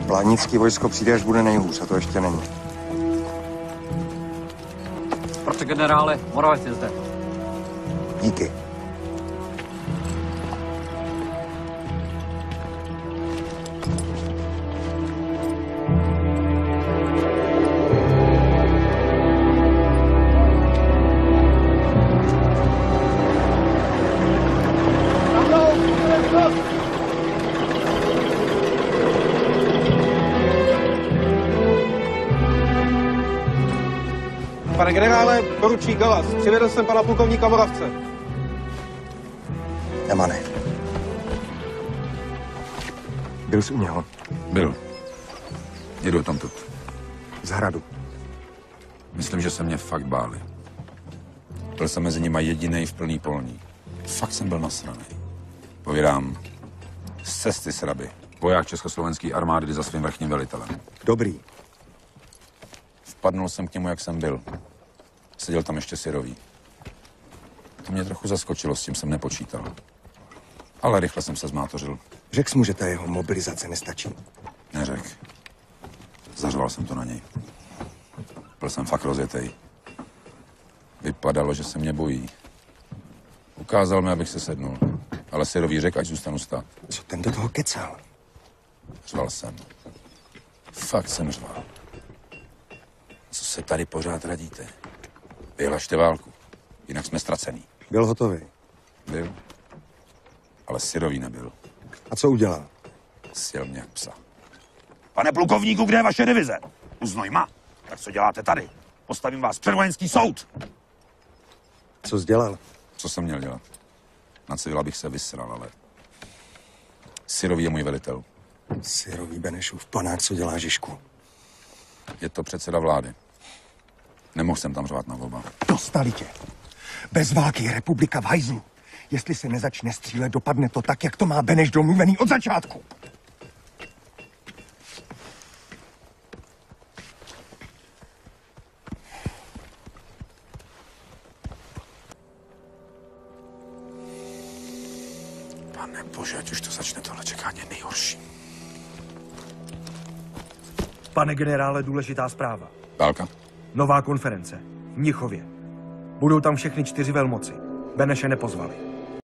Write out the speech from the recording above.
Plánický vojsko přijde, až bude nejhůř, a to ještě není. Proč, generále, Moravec je zde. Díky. Pane generále, poručík Galas, přivedl jsem pana plukovníka Moravce. Nemane. Byl jsi u něho? Byl. Jedu tamtud. Z hradu. Myslím, že se mě fakt báli. Byl jsem mezi nima jedinej v plný polní. Fakt jsem byl nasranej. Povídám, z cesty sraby. Voják československé armády za svým vrchním velitelem. Dobrý. Vpadnul jsem k němu, jak jsem byl. Seděl tam ještě syrový. To mě trochu zaskočilo, s tím jsem nepočítal. Ale rychle jsem se zmátořil. Řekl jsi mu, že ta jeho mobilizace nestačí? Neřekl. Zařval jsem to na něj. Byl jsem fakt rozjetej. Vypadalo, že se mě bojí. Ukázal mi, abych se sednul. Ale syrový řekl, ať zůstanu stát. Co ten do toho kecal? Řval jsem. Fakt jsem řval. Co se tady pořád radíte? Vyhlašte válku. Jinak jsme ztracený. Byl hotový. Byl. Ale syrový nebyl. A co udělal? Sjel mě jak psa. Pane plukovníku, kde je vaše divize? U Znojma. Tak co děláte tady? Postavím vás před vojenský soud. Co jsi dělal? Co jsem měl dělat? Na civila bych se vysral, ale... Syrový je můj velitel. Syrový Benešův panák, co dělá Žižku? Je to předseda vlády. Nemohl jsem tam řvat na oba. Dostali tě. Bez války je republika v hajzlu. Jestli se nezačne střílet, dopadne to tak, jak to má Beneš domluvený od začátku. Pane bože, ať už to začne, tohle čekání je nejhorší. Pane generále, důležitá zpráva. Válka? Nová konference. V Mnichově. Budou tam všechny 4 velmoci. Beneše nepozvali.